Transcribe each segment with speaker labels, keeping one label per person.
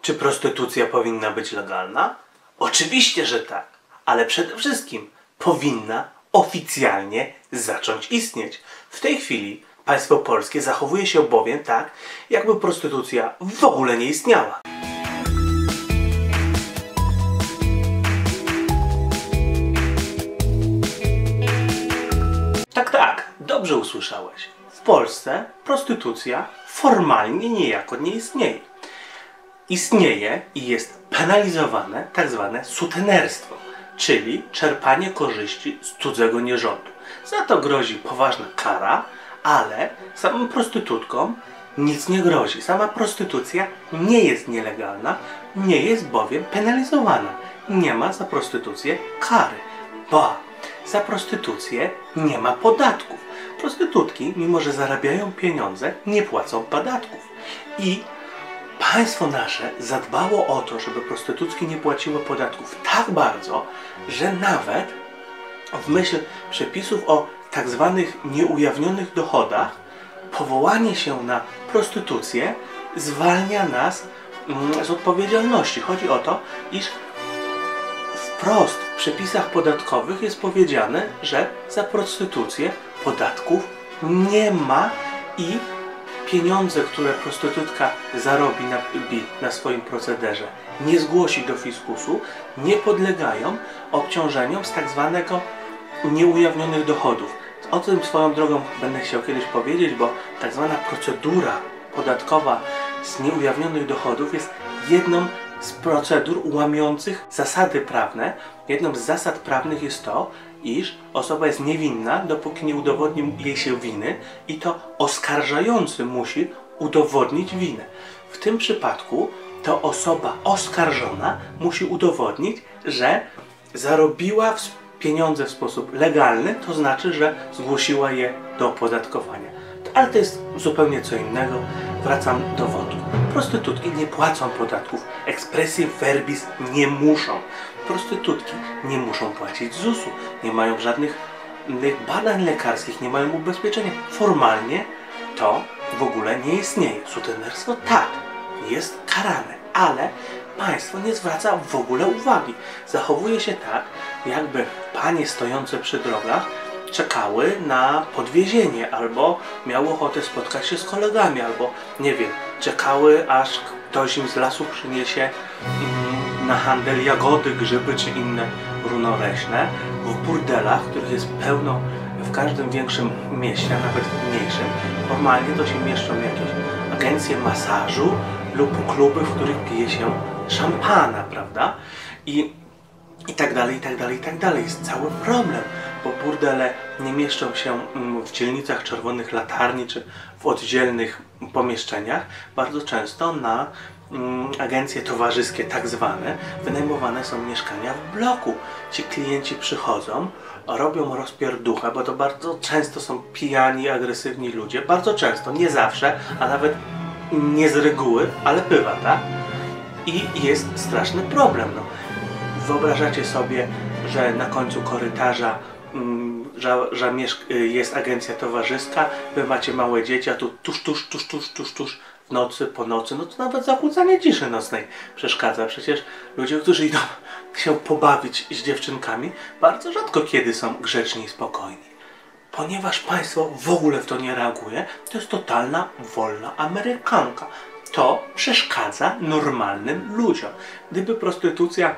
Speaker 1: Czy prostytucja powinna być legalna? Oczywiście, że tak, ale przede wszystkim powinna oficjalnie zacząć istnieć. W tej chwili państwo polskie zachowuje się bowiem tak, jakby prostytucja w ogóle nie istniała. Tak, dobrze usłyszałeś. W Polsce prostytucja formalnie niejako nie istnieje. Istnieje i jest penalizowane tak zwane sutenerstwo, czyli czerpanie korzyści z cudzego nierządu. Za to grozi poważna kara, ale samym prostytutkom nic nie grozi. Sama prostytucja nie jest nielegalna, nie jest bowiem penalizowana. Nie ma za prostytucję kary, ba, za prostytucję nie ma podatków. Prostytutki, mimo że zarabiają pieniądze, nie płacą podatków. I państwo nasze zadbało o to, żeby prostytutki nie płaciły podatków tak bardzo, że nawet w myśl przepisów o tak zwanych nieujawnionych dochodach powołanie się na prostytucję zwalnia nas z odpowiedzialności. Chodzi o to, iż wprost w przepisach podatkowych jest powiedziane, że za prostytucję podatków nie ma i pieniądze, które prostytutka zarobi na swoim procederze, nie zgłosi do fiskusu, nie podlegają obciążeniom z tak zwanego nieujawnionych dochodów. O tym swoją drogą będę chciał kiedyś powiedzieć, bo tak zwana procedura podatkowa z nieujawnionych dochodów jest jedną z procedur łamiących zasady prawne. Jedną z zasad prawnych jest to, iż osoba jest niewinna, dopóki nie udowodni jej się winy, i to oskarżający musi udowodnić winę. W tym przypadku to osoba oskarżona musi udowodnić, że zarobiła pieniądze w sposób legalny, to znaczy, że zgłosiła je do opodatkowania. Ale to jest zupełnie co innego. Wracam do wątku. Prostytutki nie płacą podatków. Expressis verbis nie muszą. Prostytutki nie muszą płacić ZUS-u. Nie mają żadnych badań lekarskich, nie mają ubezpieczenia. Formalnie to w ogóle nie istnieje. Sutenerstwo tak, jest karane, ale państwo nie zwraca w ogóle uwagi. Zachowuje się tak, jakby panie stojące przy drogach czekały na podwiezienie, albo miały ochotę spotkać się z kolegami, albo nie wiem, czekały, aż ktoś im z lasu przyniesie na handel jagody, grzyby czy inne runoleśne. W burdelach, których jest pełno w każdym większym mieście, a nawet w mniejszym, normalnie to się mieszczą jakieś agencje masażu lub kluby, w których pije się szampana, prawda? I tak dalej, i tak dalej, i tak dalej. Jest cały problem, bo burdele nie mieszczą się w dzielnicach czerwonych latarni czy w oddzielnych pomieszczeniach. Bardzo często na agencje towarzyskie tak zwane wynajmowane są mieszkania w bloku. Ci klienci przychodzą, robią rozpierduchę, bo to bardzo często są pijani, agresywni ludzie. Bardzo często, nie zawsze, a nawet nie z reguły, ale bywa, tak? I jest straszny problem. No. Wyobrażacie sobie, że na końcu korytarza jest agencja towarzyska, wy macie małe dzieci, a tu tuż w nocy, po nocy, no to nawet zakłócanie ciszy nocnej przeszkadza. Przecież ludzie, którzy idą się pobawić z dziewczynkami, bardzo rzadko kiedy są grzeczni i spokojni. Ponieważ państwo w ogóle w to nie reaguje, to jest totalna wolna amerykanka. To przeszkadza normalnym ludziom. Gdyby prostytucja,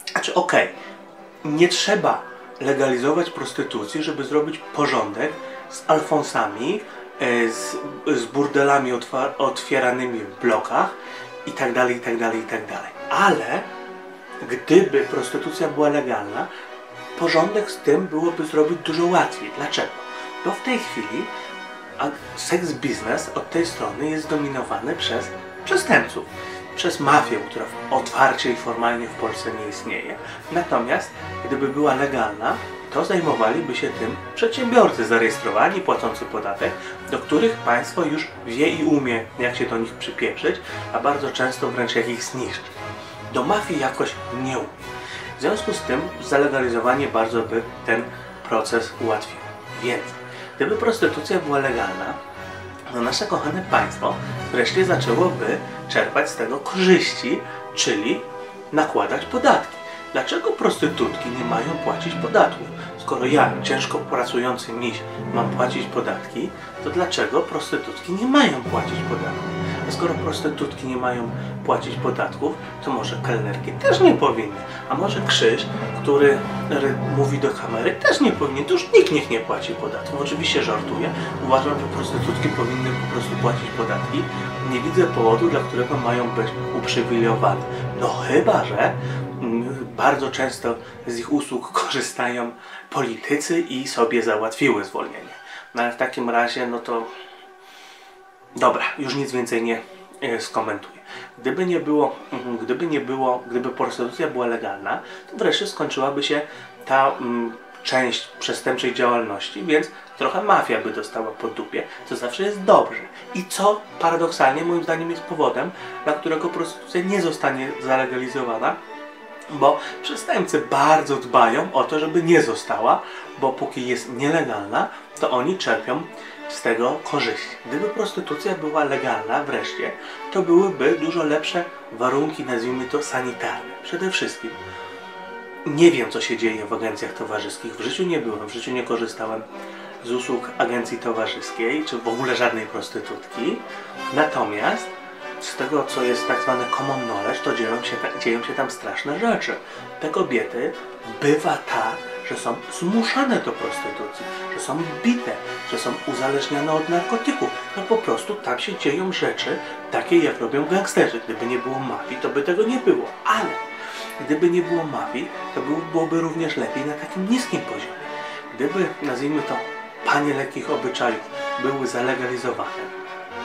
Speaker 1: nie trzeba legalizować prostytucji, żeby zrobić porządek z alfonsami, z burdelami otwieranymi w blokach i tak dalej, i tak dalej, i tak dalej. Ale gdyby prostytucja była legalna, porządek z tym byłoby zrobić dużo łatwiej. Dlaczego? Bo w tej chwili seks biznes od tej strony jest zdominowany przez przestępców. Przez mafię, która otwarcie i formalnie w Polsce nie istnieje. Natomiast gdyby była legalna, to zajmowaliby się tym przedsiębiorcy zarejestrowani, płacący podatek, do których państwo już wie i umie, jak się do nich przypieprzyć, a bardzo często wręcz jak ich zniszczyć. Do mafii jakoś nie umie. W związku z tym zalegalizowanie bardzo by ten proces ułatwiło. Więc gdyby prostytucja była legalna, to nasze kochane państwo wreszcie zaczęłoby czerpać z tego korzyści, czyli nakładać podatki. Dlaczego prostytutki nie mają płacić podatków? Skoro ja, ciężko pracujący miś, mam płacić podatki, to dlaczego prostytutki nie mają płacić podatków? A skoro prostytutki nie mają płacić podatków, to może kelnerki też nie powinny. A może Krzyś, który mówi do kamery, też nie powinien. To już nikt niech nie płaci podatków. Oczywiście żartuję. Uważam, że prostytutki powinny po prostu płacić podatki. Nie widzę powodu, dla którego mają być uprzywilejowane. No chyba, że bardzo często z ich usług korzystają politycy i sobie załatwiły zwolnienie. No ale w takim razie, no to... Dobra, już nic więcej nie skomentuję. Gdyby prostytucja była legalna, to wreszcie skończyłaby się ta część przestępczej działalności, więc trochę mafia by dostała po dupie, co zawsze jest dobrze. I co paradoksalnie moim zdaniem jest powodem, dla którego prostytucja nie zostanie zalegalizowana, bo przestępcy bardzo dbają o to, żeby nie została, bo póki jest nielegalna, to oni czerpią z tego korzyści. Gdyby prostytucja była legalna wreszcie, to byłyby dużo lepsze warunki, nazwijmy to sanitarne. Przede wszystkim nie wiem, co się dzieje w agencjach towarzyskich. W życiu nie byłem, w życiu nie korzystałem z usług agencji towarzyskiej, czy w ogóle żadnej prostytutki. Natomiast z tego, co jest tak zwane common knowledge, to dzieją się tam straszne rzeczy. Te kobiety bywa tak, że są zmuszane do prostytucji, że są bite, że są uzależniane od narkotyków. No po prostu tam się dzieją rzeczy takie, jak robią gangsterzy. Gdyby nie było mafii, to by tego nie było. Ale gdyby nie było mafii, to byłoby również lepiej na takim niskim poziomie. Gdyby, nazwijmy to, panie lekkich obyczajów były zalegalizowane,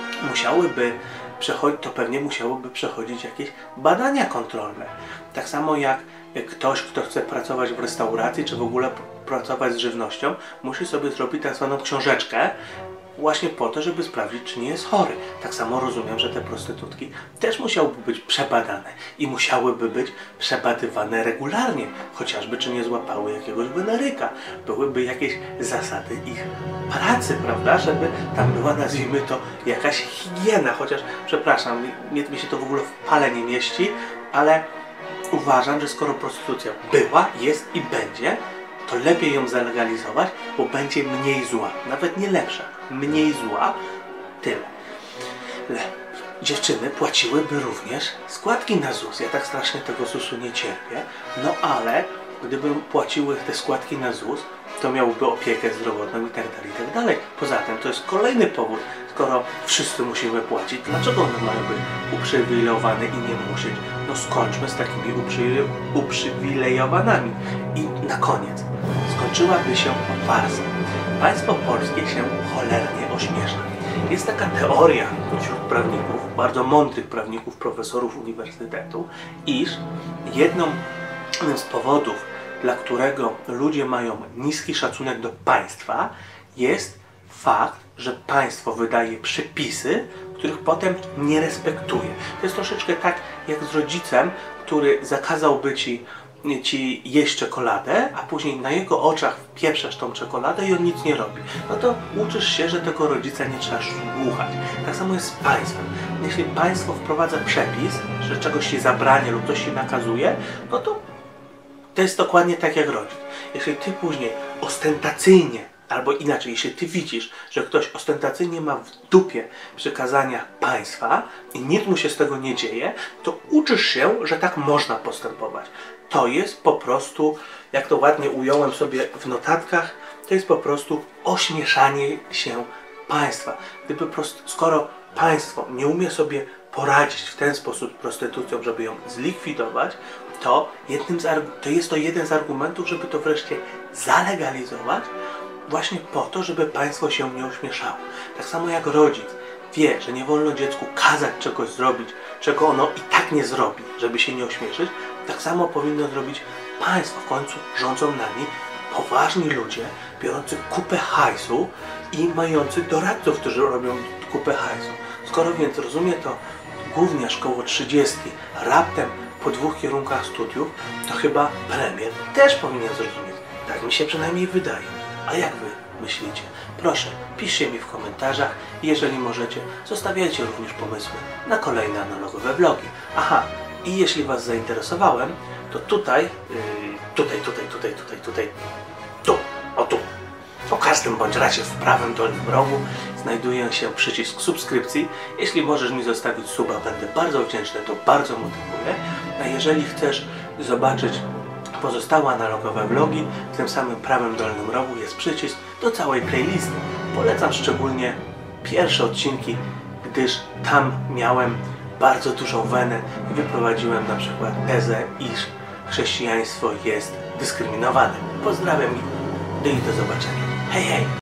Speaker 1: to pewnie musiałoby przechodzić jakieś badania kontrolne. Tak samo jak ktoś, kto chce pracować w restauracji, czy w ogóle pracować z żywnością, musi sobie zrobić tak zwaną książeczkę, właśnie po to, żeby sprawdzić, czy nie jest chory. Tak samo rozumiem, że te prostytutki też musiałyby być przebadane i musiałyby być przebadywane regularnie, chociażby czy nie złapały jakiegoś weneryka. Byłyby jakieś zasady ich pracy, prawda, żeby tam była, nazwijmy to, jakaś higiena, chociaż, przepraszam, mi się to w ogóle w pale nie mieści, ale uważam, że skoro prostytucja była, jest i będzie, to lepiej ją zalegalizować, bo będzie mniej zła. Nawet nie lepsza. Mniej zła. Tyle. Dziewczyny płaciłyby również składki na ZUS. Ja tak strasznie tego ZUS-u nie cierpię. No ale gdyby płaciły te składki na ZUS, to miałyby opiekę zdrowotną i tak dalej. Poza tym to jest kolejny powód, skoro wszyscy musimy płacić, dlaczego one mają być uprzywilejowane i nie musieć? No skończmy z takimi uprzywilejowanami. I na koniec skończyłaby się farsa. Państwo polskie się cholernie ośmiesza. Jest taka teoria wśród prawników, bardzo mądrych prawników, profesorów uniwersytetu, iż jednym z powodów, dla którego ludzie mają niski szacunek do państwa, jest fakt, że państwo wydaje przepisy, których potem nie respektuje. To jest troszeczkę tak jak z rodzicem, który zakazałby ci jeść czekoladę, a później na jego oczach wpieprzasz tą czekoladę i on nic nie robi. No to uczysz się, że tego rodzica nie trzeba słuchać. Tak samo jest z państwem. Jeśli państwo wprowadza przepis, że czegoś się zabrania lub coś się nakazuje, no to jest dokładnie tak jak rodzic. Jeśli ty później ostentacyjnie, albo inaczej, jeśli ty widzisz, że ktoś ostentacyjnie ma w dupie przykazania państwa i nic mu się z tego nie dzieje, to uczysz się, że tak można postępować. To jest po prostu, jak to ładnie ująłem sobie w notatkach, to jest po prostu ośmieszanie się państwa. Skoro państwo nie umie sobie poradzić w ten sposób z prostytucją, żeby ją zlikwidować, to jest to jeden z argumentów, żeby to wreszcie zalegalizować, właśnie po to, żeby państwo się nie ośmieszało. Tak samo jak rodzic wie, że nie wolno dziecku kazać czegoś zrobić, czego ono i tak nie zrobi, żeby się nie ośmieszyć, tak samo powinno zrobić państwo. W końcu rządzą nami poważni ludzie, biorący kupę hajsu i mający doradców, którzy robią kupę hajsu. Skoro więc rozumie to gówniarz koło 30, raptem po 2 kierunkach studiów, to chyba premier też powinien zrozumieć. Tak mi się przynajmniej wydaje. A jak wy myślicie? Proszę, piszcie mi w komentarzach. Jeżeli możecie, zostawiajcie również pomysły na kolejne analogowe vlogi. Aha, I jeśli Was zainteresowałem, to tutaj, tu, o każdym bądź razie w prawym dolnym rogu znajduje się przycisk subskrypcji. Jeśli możesz mi zostawić suba, będę bardzo wdzięczny, to bardzo motywuje. A jeżeli chcesz zobaczyć pozostałe analogowe vlogi, w tym samym prawym dolnym rogu jest przycisk do całej playlisty. Polecam szczególnie pierwsze odcinki, gdyż tam miałem bardzo dużą wenę i wyprowadziłem na przykład tezę, iż chrześcijaństwo jest dyskryminowane. Pozdrawiam i do zobaczenia. Hej, hej!